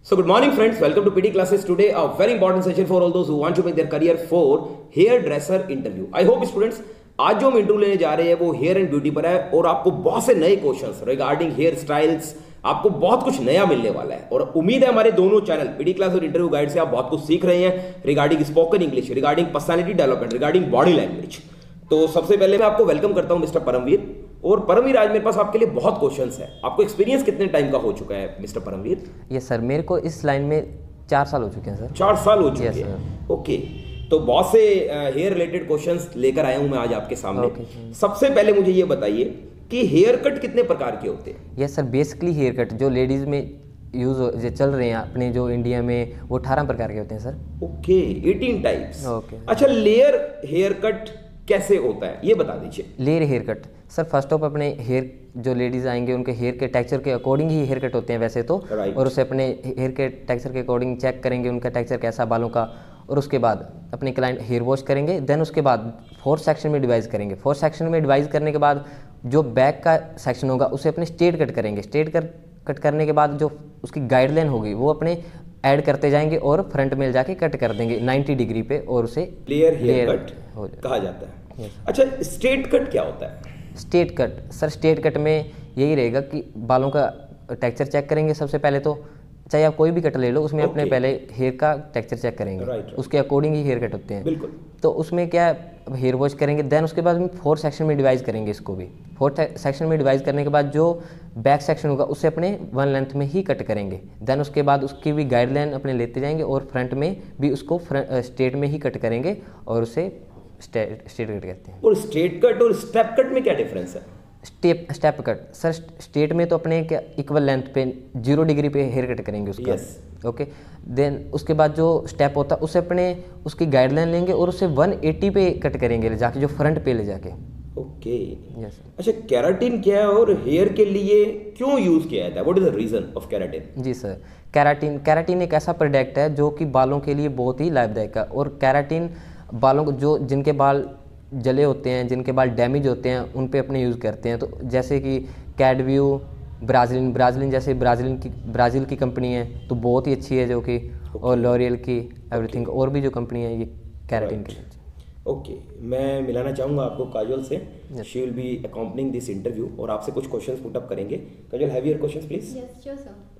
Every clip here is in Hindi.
So good morning friends, welcome to PT classes. Today a very important session for all those who want to make their career for hairdresser interview. I hope students आज जो हम इंटरव्यू लेने जा रहे हैं वो हेयर एंड ब्यूटी पर है और आपको बहुत से नए क्वेश्चंस रिगार्डिंग हेयर स्टाइल्स, आपको बहुत कुछ नया मिलने वाला है और उम्मीद है हमारे दोनों चैनल पीडी क्लास और इंटरव्यू गाइड से आप बहुत कुछ सीख रहे हैं regarding spoken English, regarding personality development, regarding body language. तो सबसे पहले मैं आपको वेलकम करता हूं मिस्टर परमवीर। और परमवीर, आज मेरे पास आपके लिए बहुत क्वेश्चंस है। आपको एक्सपीरियंस कितने टाइम का हो चुका है मिस्टर परमवीर? यस सर, मेरे को इस लाइन में 4 साल हो चुके हैं सर। 4 साल हो चुके हैं, ओके। तो बहुत से हेयर रिलेटेड क्वेश्चंस लेकर आया हूं मैं आज आपके सामने। सबसे पहले मुझे ये बताइए कि हेयर कट कितने प्रकार के होते हैं? Yes sir, basically hair cut जो लेडीज़ में यूज़ चल रहे हैं अपने जो इंडिया में, वो 18 प्रकार के होते हैं सर। Okay, 18 types. ओके। अच्छा, लेयर हेयर कट कैसे होता है ये बता दीजिए। Layer hair cut sir, first of अपने हेयर जो लेडीज़ आएंगे उनके हेयर के टेक्सचर के अकॉर्डिंग ही हेयर कट होते हैं वैसे तो, और उसे अपने हेयर के टेक्सचर के अकॉर्डिंग चेक करेंगे उनका टेक्सचर कैसा बालों का, और उसके बाद अपने क्लाइंट हेयर वॉश करेंगे। देन उसके बाद 4 सेक्शन में डिवाइड करेंगे। 4 सेक्शन में डिवाइड करने के बाद जो बैक का सेक्शन होगा उसे अपने स्ट्रेट कट करेंगे। स्ट्रेट कट करने के बाद जो उसकी गाइडलाइन होगी वो अपने ऐड करते जाएंगे और फ्रंट में जाके कट कर देंगे 90 डिग्री पे, और उसे लेयर हेयर कट कहा जाता है। अच्छा, स्ट्रेट कट क्या होता है? Straight cut sir, straight cut में यही रहेगा कि बालों का टेक्सचर चेक करेंगे सबसे पहले तो, चाहे आप कोई भी कट ले लो उसमें अपने पहले हेयर का टेक्सचर चेक करेंगे। उसके अकॉर्डिंग ही हेयर कट होते हैं। बिल्कुल। तो उसमें क्या हेयर वॉश करेंगे। देन उसके बाद हम 4 सेक्शन में डिवाइड करेंगे इसको भी। 4 सेक्शन में डिवाइड करने के बाद जो बैक सेक्शन होगा उसे अपने 1 लेंथ में ही कट करेंगे। देन उसके बाद उसकी भी गाइडलाइन अपने लेते जाएंगे और फ्रंट में भी उसको स्ट्रेट में ही कट करेंगे और उसे स्ट्रेट कट कहते हैं। और स्ट्रेट कट और स्टेप कट में क्या डिफरेंस है? स्टेप कट सर, स्ट्रेट में तो अपने क्या इक्वल लेंथ पे 0 डिग्री पे हेयर कट करेंगे उसका। ओके। देन उसके बाद जो स्टेप होता है उसे अपने उसकी गाइडलाइन लेंगे और उसे 180 पे कट करेंगे ले जाके, जो फ्रंट पे ले जाके। ओके। यस। अच्छा, केराटिन क्या है और हेयर के लिए क्यों यूज किया जाता है? What is the reason of keratin? जी सर, केराटिन एक ऐसा प्रोडक्ट है जो कि बालों के लिए बहुत ही लाभदायक है। और केराटिन बालों को जो जिनके बाल जले होते हैं, जिनके बाल डैमेज होते हैं, उन पे अपने यूज़ करते हैं। तो जैसे कि कैडव्यू, ब्राज़िलिन जैसे ब्राज़ील की कंपनी है तो बहुत ही अच्छी है जो कि, और लॉरियल की, एवरीथिंग, और भी जो कंपनी है ये केराटिन की। ओके, मैं मिलाना चाहूँगा आपको काजोल से। She will be accompanying this interview और आपसे कुछ क्वेश्चंस पुट अप करेंगे। Kajol, have your questions please. Yes sure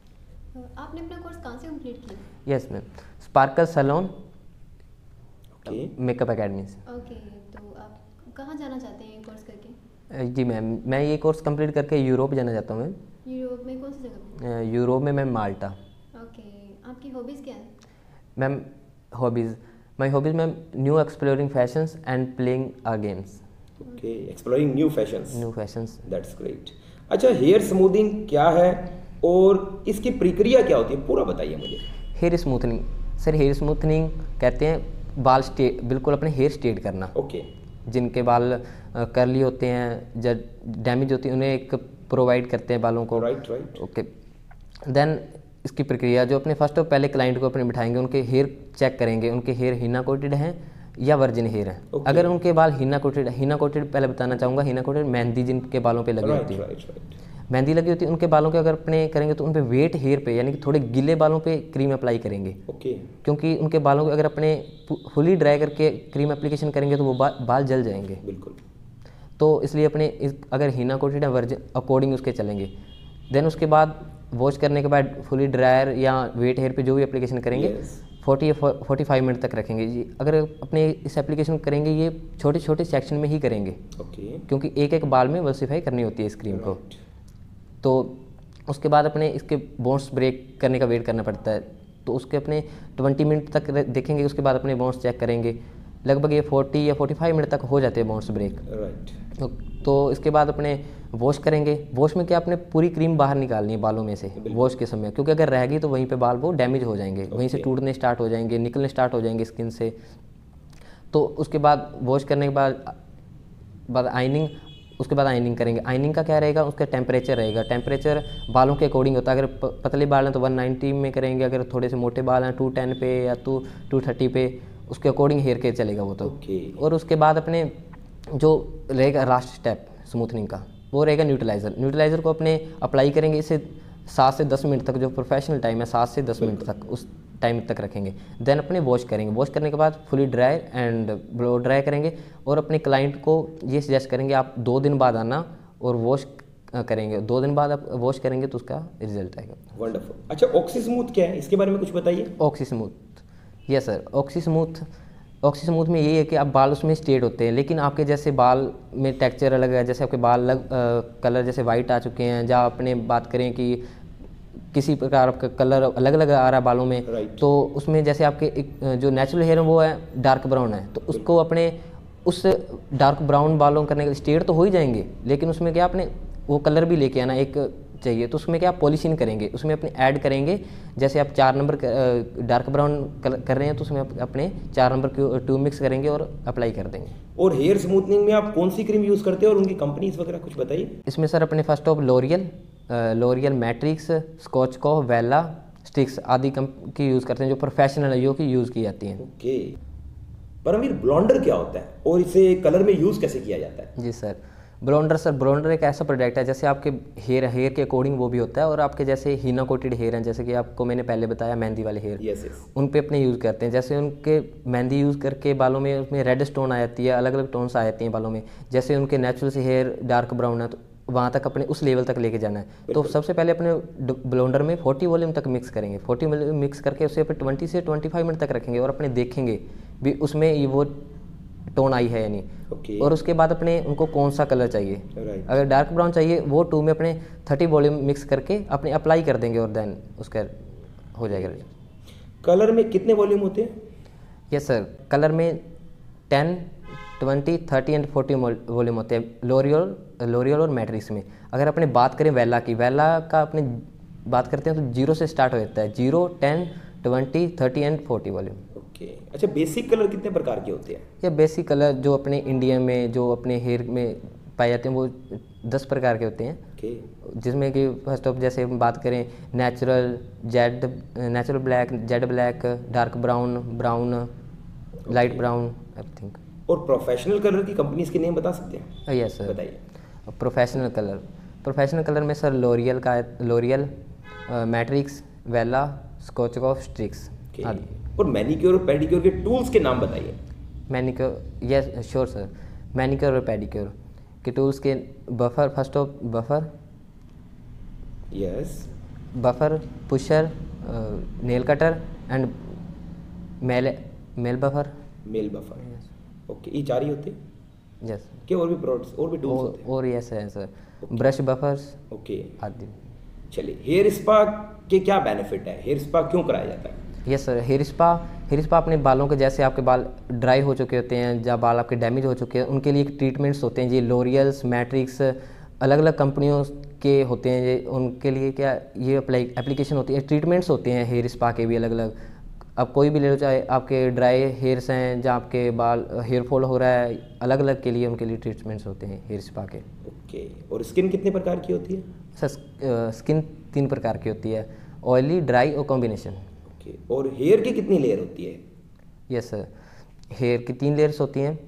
sir. आपने अपना कोर्स कहाँ से कंप्लीट किया? Yes ma'am, sparkle salon makeup academy से। ओके, तो आप कहाँ जाना चाहते हैं कोर्स करके? जी मैम, मैं ये कोर्स कंप्लीट करके यूरोप जाना चाहता हूँ मैम। यूरोप में कौन सी जगह? यूरोप में मैम माल्टा। ओके, आपकी हॉबीज़ क्या है? Ma'am my hobbies ma'am new exploring fashions and playing games. Okay, exploring new fashions, that's great. अच्छा, हेयर स्मूथिंग क्या है और इसकी प्रक्रिया क्या होती है, पूरा बताइए मुझे। Hair smoothening sir, hair smoothening कहते हैं बाल बिल्कुल अपने हेयर स्ट्रेट करना। ओके। जिनके बाल कर्ली होते हैं, जब डैमेज होती है, उन्हें एक प्रोवाइड करते हैं बालों को। राइट। ओके। देन इसकी प्रक्रिया जो अपने फर्स्ट ऑफ पहले क्लाइंट को अपने बिठाएंगे, उनके हेयर चेक करेंगे, उनके हेयर हिना कोटेड हैं या वर्जिन हेयर हैं। अगर उनके बाल हिना कोटेड पहले बताना चाहूँगा, हिना कोटेड मेहंदी जिनके बालों पे लगी होती है, मेहंदी लगी होती है, उनके बालों के अगर अपने करेंगे तो उन पे वेट हेयर पे, यानी कि थोड़े गीले बालों पे क्रीम अप्लाई करेंगे। ओके। क्योंकि उनके बालों को अगर अपने फुली ड्राई करके क्रीम एप्लीकेशन करेंगे तो वो बाल जल जाएंगे। बिल्कुल। तो इसलिए अपने अगर हिना कोटेड है वर्जिन अकॉर्डिंग उसके चलेंगे। देन उसके बाद वॉश करने के बाद फुली ड्रायर या वेट हेयर पे जो भी एप्लीकेशन करेंगे 40 या 45 मिनट तक रखेंगे जी। अगर अपने इस एप्लीकेशन करेंगे ये छोटे छोटे सेक्शन में ही करेंगे। ओके। क्योंकि एक एक बाल में वॉशिफाई करनी होती है इस क्रीम को। तो उसके बाद अपने इसके बोन्स ब्रेक करने का वेट करना पड़ता है। तो उसके अपने 20 मिनट तक देखेंगे, उसके बाद अपने बोन्स चेक करेंगे। लगभग ये 40 या 45 मिनट तक हो जाते हैं बोन्स ब्रेक। राइट। तो इसके बाद अपने वॉश करेंगे। वॉश में क्या अपने पूरी क्रीम बाहर निकालनी है बालों में से वॉश के समय, क्योंकि अगर रहेगी तो वहीं पे बाल वो डैमेज हो जाएंगे, वहीं से टूटने स्टार्ट हो जाएंगे, निकलने स्टार्ट हो जाएंगे स्किन से। तो उसके बाद वॉश करने के बाद आइनिंग, उसके बाद आइनिंग करेंगे। आइनिंग का क्या रहेगा, उसका टेम्परेचर रहेगा। टेम्परेचर बालों के अकॉर्डिंग होता है। अगर पतले बाल हैं तो 190 में करेंगे, अगर थोड़े से मोटे बाल हैं 210 पे या 230 पे, उसके अकॉर्डिंग हेयर केयर चलेगा वो तो। और उसके बाद अपने जो रहेगा लास्ट स्टेप स्मूथनिंग का, वो रहेगा न्यूट्रलाइज़र को अपने अप्लाई करेंगे। इससे 7 से 10 मिनट तक, जो प्रोफेशनल टाइम है 7 से 10 मिनट तक, उस टाइम तक रखेंगे। देन अपने वॉश करेंगे, वॉश करने के बाद fully dry and blow dry करेंगे और अपने क्लाइंट को ये सजेस्ट करेंगे आप 2 दिन बाद आना और वॉश करेंगे। 2 दिन बाद आप वॉश करेंगे तो उसका रिजल्ट आएगा। वंडरफुल। अच्छा, ऑक्सी स्मूथ क्या है, इसके बारे में कुछ बताइए। Oxy smooth, yes sir, oxy smooth में यही है कि आप बाल उसमें स्ट्रेट होते हैं, लेकिन आपके जैसे बाल में टेक्सचर अलग है, जैसे आपके बाल अलग कलर जैसे वाइट आ चुके हैं, जहाँ अपने बात करें कि किसी प्रकार का कलर अलग अलग आ रहा है बालों में, तो उसमें जैसे आपके एक जो नेचुरल हेयर है वो है डार्क ब्राउन है, तो उसको अपने उस डार्क ब्राउन बालों करने के स्ट्रेट तो हो ही जाएंगे, लेकिन उसमें क्या आपने वो कलर भी लेके आना एक चाहिए, तो उसमें क्या आप पॉलिशिंग करेंगे, उसमें अपने ऐड करेंगे। जैसे आप 4 नंबर डार्क ब्राउन कर रहे हैं तो उसमें अपने 4 नंबर ट्यूब मिक्स करेंगे और अप्लाई कर देंगे। और हेयर स्मूथनिंग में आप कौन सी क्रीम यूज़ करते हैं और उनकी कंपनीज वगैरह कुछ बताइए। इसमें सर अपने फर्स्ट ऑफ लोरियल मैट्रिक्स, स्कॉचको, वेला, स्टिक्स आदि की यूज़ करते हैं, जो प्रोफेशनल है की यूज़ की जाती हैं। ओके, परमवीर ब्लॉन्डर क्या होता है और इसे कलर में यूज़ कैसे किया जाता है? जी सर, ब्लोंडर एक ऐसा प्रोडक्ट है, जैसे आपके हेयर के अकॉर्डिंग वो भी होता है, और आपके जैसे हीना कोटेड हेयर हैं, जैसे कि आपको मैंने पहले बताया मेहंदी वाले हेयर, yes. उन पे अपने यूज़ करते हैं। जैसे उनके मेहंदी यूज़ करके बालों में उसमें रेड स्टोन आ जाती है, अलग अलग टोन्स आ जाती हैं बालों में। जैसे उनके नेचुरल से हेयर डार्क ब्राउन है तो वहाँ तक अपने उस लेवल तक लेके जाना है। तो सबसे पहले अपने ब्लोंडर में 40 वॉल्यूम तक मिक्स करेंगे, 40 वॉल्यूम मिक्स करके उसे अपने 20 से 25 मिनट तक रखेंगे और अपने देखेंगे भी उसमें ये वो टोन आई है या नहीं। और उसके बाद अपने उनको कौन सा कलर चाहिए, अगर डार्क ब्राउन चाहिए वो 2 में अपने 30 वॉल्यूम मिक्स करके अपने अप्लाई कर देंगे और देन उसका हो जाएगा। कलर में कितने वॉल्यूम होते हैं? यस सर, कलर में 10, 20, 30 एंड 40 वॉल्यूम होते हैं लोरियल और मैट्रिक्स में। अगर अपने बात करें वेला की, वेला का अपने बात करते हैं तो 0 से स्टार्ट हो जाता है, 0, 10, 20, 30 एंड 40 वॉल्यूम। अच्छा, बेसिक कलर कितने प्रकार के होते हैं? या बेसिक कलर जो अपने इंडिया में जो अपने हेयर में पाए जाते हैं वो 10 प्रकार के होते हैं। जिसमें कि फर्स्ट ऑफ जैसे हम बात करें natural black, jet black, dark brown, light brown, everything. और प्रोफेशनल कलर की कंपनीज के नेम बता सकते हैं? यस सर, बताइए। प्रोफेशनल कलर में सर लोरियल, मैट्रिक्स, वेला, स्कॉचको, स्ट्रिक्स आदि। और मैनिक्योर और पेडिक्योर के टूल्स के नाम बताइए। Manicure, yes sure sir, manicure और पेडिक्योर के टूल्स के buffer, first of buffer, yes, buffer, pusher, nail cutter and nail buffer. Okay, ये 4 ही होते हैं? यस। क्या और भी प्रोडक्ट्स और भी टूल्स होते हैं? और यस है सर, ब्रश बफर्स ओके आदि। चलिए, हेयर स्पा के क्या बेनिफिट है, हेयर स्पा क्यों कराया जाता है? यस सर, हेयर स्पा अपने बालों के, जैसे आपके बाल ड्राई हो चुके होते हैं, जहाँ बाल आपके डैमेज हो चुके हैं, उनके लिए ट्रीटमेंट्स होते हैं। ये लोरियल्स, मैट्रिक्स अलग अलग कंपनियों के होते हैं, ये उनके लिए क्या ये एप्लीकेशन होती है, ट्रीटमेंट्स होते हैं हेयर स्पा के भी अलग अलग। अब कोई भी ले लो, चाहे आपके ड्राई हेयर्स हैं, जहाँ आपके बाल हेयर फॉल हो रहा है, अलग अलग के लिए उनके लिए ट्रीटमेंट्स होते हैं हेयर स्पा के। ओके, और स्किन कितने प्रकार की होती है? सर स्किन 3 प्रकार की होती है, ऑयली, ड्राई और कॉम्बिनेशन। और हेयर की कितनी लेयर होती है? यस सर, हेयर की 3 लेयर्स होती हैं,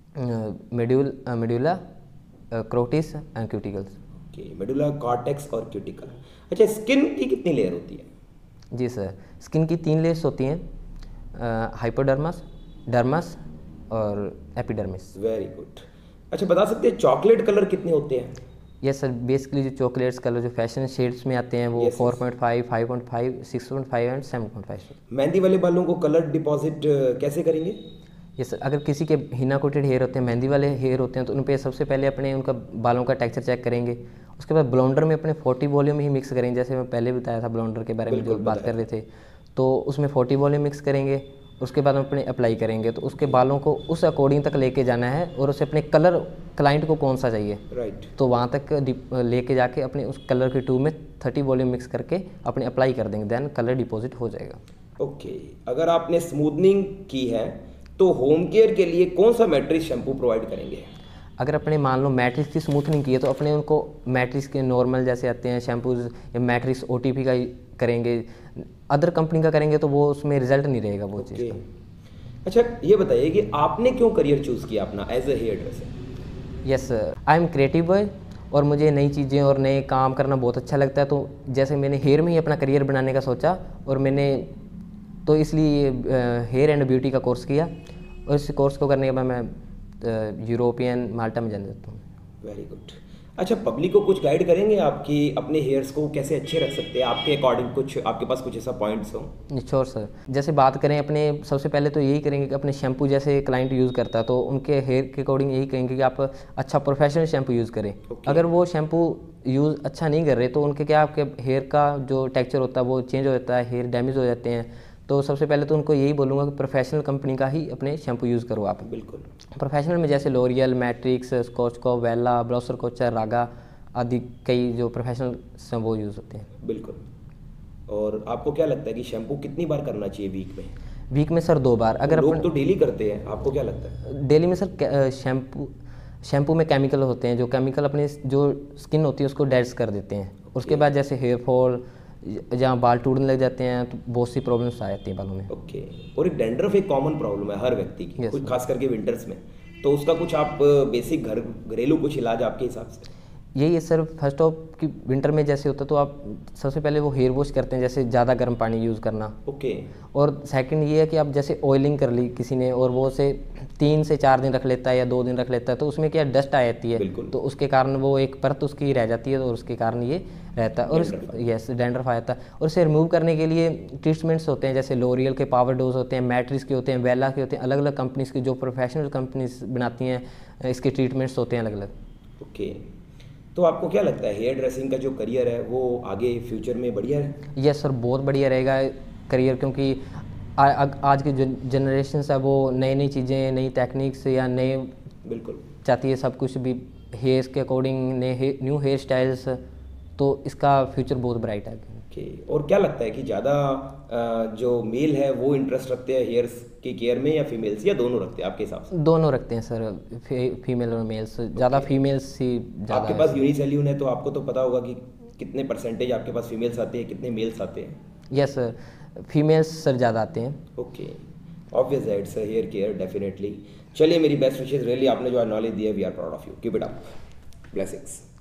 medulla, cortex and cuticles. Okay, medulla, cortex और क्यूटिकल। अच्छा, स्किन की कितनी लेयर होती है? जी सर, स्किन की 3 लेयर्स होती हैं, हाइपोडर्मस, डर्मस और एपिडर्मिस। Very good. अच्छा, बता सकते हैं चॉकलेट कलर कितने होते हैं? यस सर, बेसिकली जो चॉकलेट्स कलर जो फैशन शेड्स में आते हैं वो 4.5, 5.5, 6.5 एंड 7.5। मेहंदी वाले बालों को कलर डिपॉजिट कैसे करेंगे? यस सर, अगर किसी के हीना कोटेड हेयर होते हैं, मेहंदी वाले हेयर होते हैं, तो उन पर सबसे पहले अपने उनका बालों का टेक्सचर चेक करेंगे। उसके बाद ब्लोंडर में अपने 40 वॉल्यूम ही मिक्स करेंगे, जैसे मैं पहले बताया था ब्लोंडर के बारे में जो बात कर रहे थे, तो उसमें 40 वॉल्यूम मिक्स करेंगे। उसके बाद हम अपने अप्लाई करेंगे, तो उसके बालों को उस अकॉर्डिंग तक लेके जाना है और उसे अपने कलर, क्लाइंट को कौन सा चाहिए, राइट, तो वहाँ तक लेके जाके अपने उस कलर के ट्यूब में 30 वॉल्यूम मिक्स करके अपने अप्लाई कर देंगे, देन कलर डिपॉजिट हो जाएगा। ओके, अगर आपने स्मूथनिंग की है तो होम केयर के लिए कौन सा मैट्रिक्स शैम्पू प्रोवाइड करेंगे? अगर अपने मान लो मैट्रिक्स की स्मूथनिंग की है तो अपने उनको मैट्रिक्स के नॉर्मल जैसे आते हैं शैम्पूज या मैट्रिक्स OTP का ही करेंगे। अदर कंपनी का करेंगे तो वो उसमें रिजल्ट नहीं रहेगा वो चीज़ का। अच्छा, ये बताइए कि आपने क्यों करियर चूज़ किया अपना as a hair dresser? Yes, I am creative boy और मुझे नई चीज़ें और नए काम करना बहुत अच्छा लगता है। तो जैसे मैंने हेयर में ही अपना करियर बनाने का सोचा और मैंने तो इसलिए हेयर एंड ब्यूटी का कोर्स किया, और इस कोर्स को करने के बाद मैं यूरोपियन माल्टा में जाने देता हूँ। Very good. अच्छा, पब्लिक को कुछ गाइड करेंगे आपकी अपने हेयर्स को कैसे अच्छे रख सकते हैं आपके अकॉर्डिंग, कुछ आपके पास कुछ ऐसा पॉइंट्स हो? Sure sir. जैसे बात करें अपने, सबसे पहले तो यही करेंगे कि अपने शैम्पू जैसे क्लाइंट यूज़ करता है तो उनके हेयर के अकॉर्डिंग यही कहेंगे कि आप अच्छा प्रोफेशनल शैम्पू यूज़ करें। अगर वो शैम्पू यूज़ अच्छा नहीं कर रहे तो उनके क्या आपके हेयर का जो टेक्सचर होता है वो चेंज हो जाता है, हेयर डैमेज हो जाते हैं। तो सबसे पहले तो उनको यही बोलूँगा कि प्रोफेशनल कंपनी का ही अपने शैम्पू यूज़ करो आप। बिल्कुल। प्रोफेशनल में जैसे लोरियल, मैट्रिक्स, स्कॉचको, वेला, ब्लॉसर कोचर, रागा आदि कई जो प्रोफेशनल हैं वो यूज़ होते हैं। बिल्कुल। और आपको क्या लगता है कि शैम्पू कितनी बार करना चाहिए वीक में? वीक में सर 2 बार। अगर लोग तो डेली करते हैं, आपको क्या लगता है? डेली में सर शैम्पू में केमिकल होते हैं, जो केमिकल अपने जो स्किन होती है उसको डेड्स कर देते हैं। उसके बाद जैसे हेयर फॉल, जहाँ बाल टूटने लग जाते हैं तो बहुत सी प्रॉब्लम्स आ जाती हैं बालों में। ओके। और एक डैंड्रफ एक कॉमन प्रॉब्लम है हर व्यक्ति की, कुछ खास करके विंटर्स में, तो उसका कुछ आप बेसिक घरेलू कुछ इलाज आपके हिसाब से? यही है सर, फर्स्ट ऑफ कि विंटर में जैसे होता है तो आप सबसे पहले वो हेयर वॉश करते हैं, जैसे ज़्यादा गर्म पानी यूज़ करना। ओके। और सेकंड ये है कि आप जैसे ऑयलिंग कर ली किसी ने और वो से 3 से 4 दिन रख लेता है या 2 दिन रख लेता है तो उसमें क्या डस्ट आ जाती है, तो उसके कारण वो एक परत उसकी रह जाती है और उसके कारण ये रहता है। और यस, डैंड्रफ आ जाता है। और इसे रिमूव करने के लिए ट्रीटमेंट्स होते हैं, जैसे लोरियल के पावर डोज होते हैं, मैट्रिक्स के होते हैं, वेला के होते हैं, अलग अलग कंपनीज की जो प्रोफेशनल कंपनीज बनाती हैं इसके ट्रीटमेंट्स होते हैं अलग अलग। ओके। तो आपको क्या लगता है हेयर ड्रेसिंग का जो करियर है वो आगे फ्यूचर में बढ़िया है? यस सर, बहुत बढ़िया रहेगा करियर, क्योंकि आज की जो जनरेशन है वो नई नई चीज़ें, नई टेक्निक्स या नए बिल्कुल चाहती है, सब कुछ भी हेयर्स के अकॉर्डिंग न्यू हेयर स्टाइल्स, तो इसका फ्यूचर बहुत ब्राइट है। ओके। और क्या लगता है कि ज़्यादा जो मेल है वो इंटरेस्ट रखते हैं हेयर्स की केयर में या फीमेल्स, या दोनों रखते हैं आपके हिसाब से? दोनों रखते हैं सर, फीमेल और मेल्स। ज़्यादा फीमेल्स ही ज़्यादा। आपके पास यूनिसैल्यून है तो आपको तो पता होगा कि कितने परसेंटेज आपके पास फीमेल्स आते हैं, कितने मेल्स आते हैं? यस सर, फीमेल्स सर ज़्यादा आते हैं। ओके, ऑब्वियस है, इट्स हेयर केयर डेफिनेटली। चलिए, मेरी बेस्ट विशेज, रियली आपने जो नॉलेज दी है, we are proud of you, keep it up, blessings.